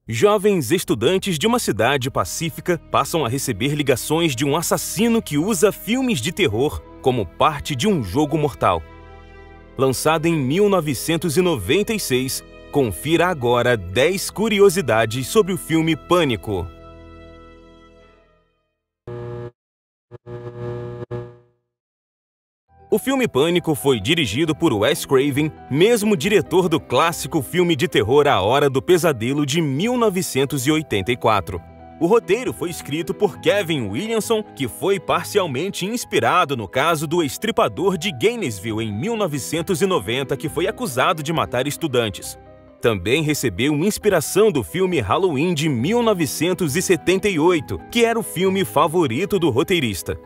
Jovens estudantes de uma cidade pacífica passam a receber ligações de um assassino que usa filmes de terror como parte de um jogo mortal. Lançado em 1996, confira agora 10 curiosidades sobre o filme Pânico. O filme Pânico foi dirigido por Wes Craven, mesmo diretor do clássico filme de terror A Hora do Pesadelo de 1984. O roteiro foi escrito por Kevin Williamson, que foi parcialmente inspirado no caso do estripador de Gainesville em 1990, que foi acusado de matar estudantes. Também recebeu inspiração do filme Halloween de 1978, que era o filme favorito do roteirista.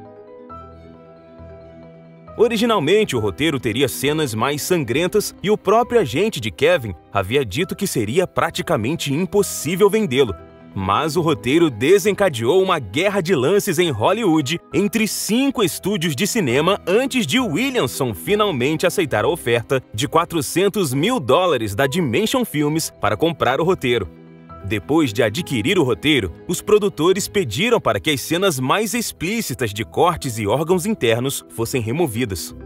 Originalmente, o roteiro teria cenas mais sangrentas e o próprio agente de Kevin havia dito que seria praticamente impossível vendê-lo. Mas o roteiro desencadeou uma guerra de lances em Hollywood entre 5 estúdios de cinema antes de Williamson finalmente aceitar a oferta de $400 mil da Dimension Films para comprar o roteiro. Depois de adquirir o roteiro, os produtores pediram para que as cenas mais explícitas de cortes e órgãos internos fossem removidas.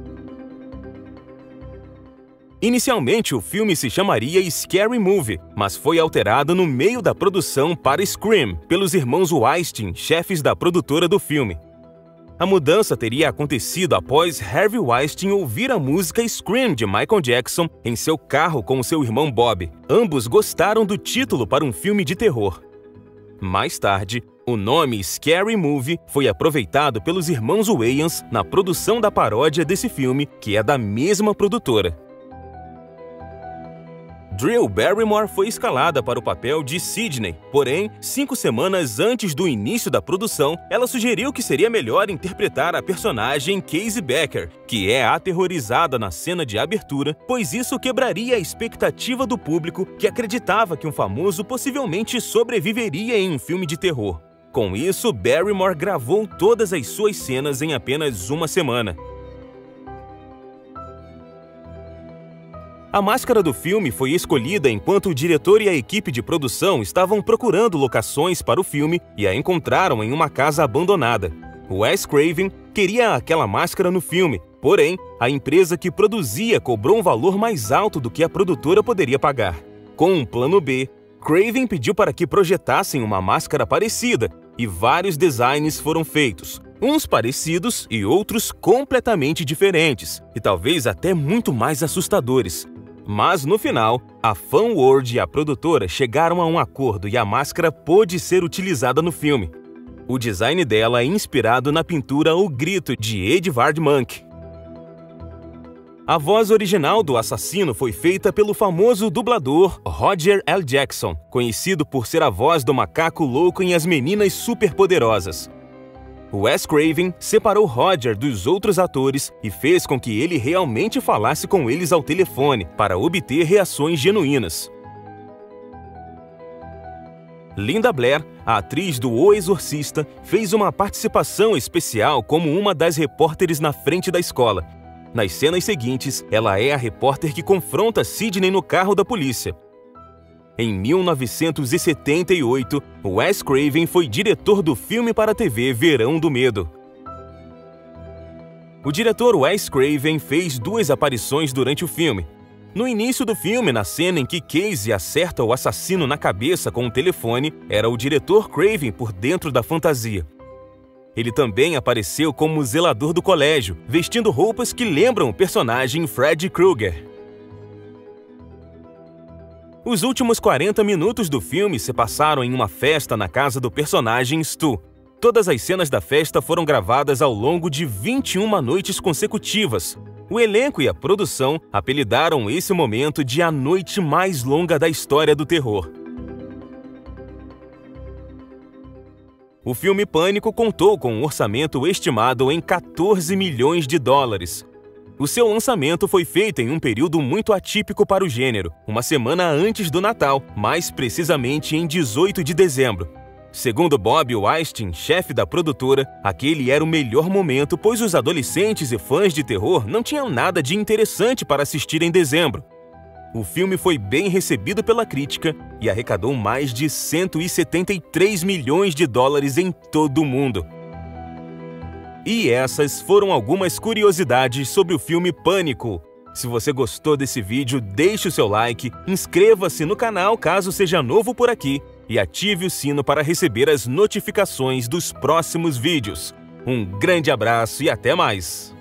Inicialmente, o filme se chamaria Scary Movie, mas foi alterado no meio da produção para Scream, pelos irmãos Weinstein, chefes da produtora do filme. A mudança teria acontecido após Harvey Weinstein ouvir a música Scream de Michael Jackson em seu carro com seu irmão Bob. Ambos gostaram do título para um filme de terror. Mais tarde, o nome Scary Movie foi aproveitado pelos irmãos Wayans na produção da paródia desse filme, que é da mesma produtora. Drew Barrymore foi escalada para o papel de Sidney, porém, 5 semanas antes do início da produção, ela sugeriu que seria melhor interpretar a personagem Casey Becker, que é aterrorizada na cena de abertura, pois isso quebraria a expectativa do público que acreditava que um famoso possivelmente sobreviveria em um filme de terror. Com isso, Barrymore gravou todas as suas cenas em apenas uma semana. A máscara do filme foi escolhida enquanto o diretor e a equipe de produção estavam procurando locações para o filme e a encontraram em uma casa abandonada. Wes Craven queria aquela máscara no filme, porém, a empresa que produzia cobrou um valor mais alto do que a produtora poderia pagar. Com um plano B, Craven pediu para que projetassem uma máscara parecida e vários designs foram feitos. Uns parecidos e outros completamente diferentes, e talvez até muito mais assustadores. Mas no final, a Fan World e a produtora chegaram a um acordo e a máscara pôde ser utilizada no filme. O design dela é inspirado na pintura O Grito, de Edvard Munch. A voz original do assassino foi feita pelo famoso dublador Roger L. Jackson, conhecido por ser a voz do macaco louco em As Meninas Superpoderosas. Wes Craven separou Roger dos outros atores e fez com que ele realmente falasse com eles ao telefone para obter reações genuínas. Linda Blair, a atriz do O Exorcista, fez uma participação especial como uma das repórteres na frente da escola. Nas cenas seguintes, ela é a repórter que confronta Sidney no carro da polícia. Em 1978, Wes Craven foi diretor do filme para a TV Verão do Medo. O diretor Wes Craven fez 2 aparições durante o filme. No início do filme, na cena em que Casey acerta o assassino na cabeça com um telefone, era o diretor Craven por dentro da fantasia. Ele também apareceu como zelador do colégio, vestindo roupas que lembram o personagem Freddy Krueger. Os últimos 40 minutos do filme se passaram em uma festa na casa do personagem Stu. Todas as cenas da festa foram gravadas ao longo de 21 noites consecutivas. O elenco e a produção apelidaram esse momento de a noite mais longa da história do terror. O filme Pânico contou com um orçamento estimado em $14 milhões. O seu lançamento foi feito em um período muito atípico para o gênero, uma semana antes do Natal, mais precisamente em 18 de dezembro. Segundo Bob Weinstein, chefe da produtora, aquele era o melhor momento, pois os adolescentes e fãs de terror não tinham nada de interessante para assistir em dezembro. O filme foi bem recebido pela crítica e arrecadou mais de 173 milhões de dólares em todo o mundo. E essas foram algumas curiosidades sobre o filme Pânico. Se você gostou desse vídeo, deixe o seu like, inscreva-se no canal caso seja novo por aqui e ative o sino para receber as notificações dos próximos vídeos. Um grande abraço e até mais!